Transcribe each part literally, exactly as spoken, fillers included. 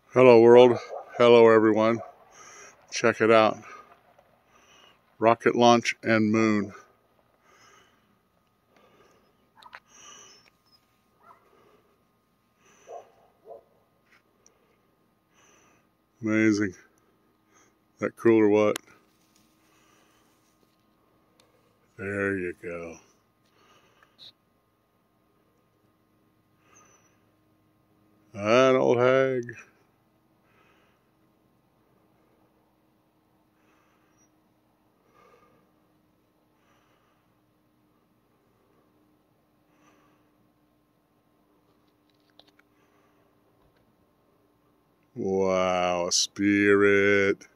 Hello world, hello everyone, check it out, rocket launch and moon. Amazing, that cool or what? There you go. An old hag. Wow, a spirit.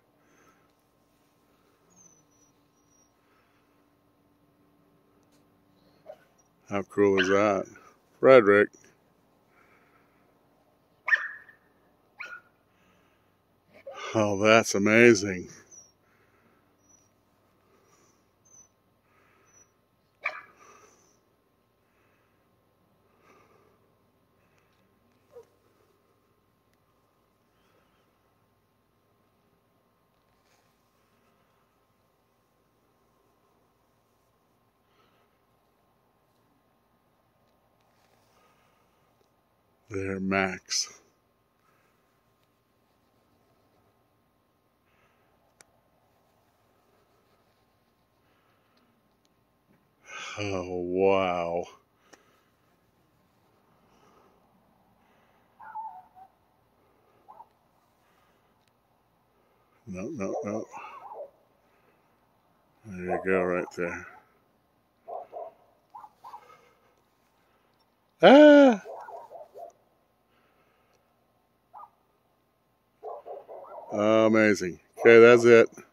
How cool is that? Frederick. Oh, that's amazing. There, Max. Oh, wow. No, no, no. There you go, right there. Ah! Amazing. Okay, that's it.